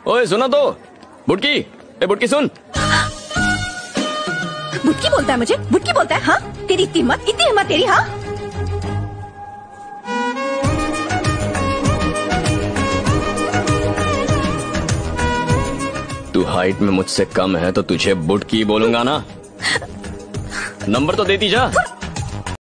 ओए सुना तो, बुटकी, ए बुटकी सुन। बुटकी बोलता है मुझे, बुटकी बोलता है? हाँ, तेरी इतनी हिम्मत तेरी। हाँ, तू हाइट में मुझसे कम है तो तुझे बुटकी बोलूंगा ना। नंबर तो देती जा।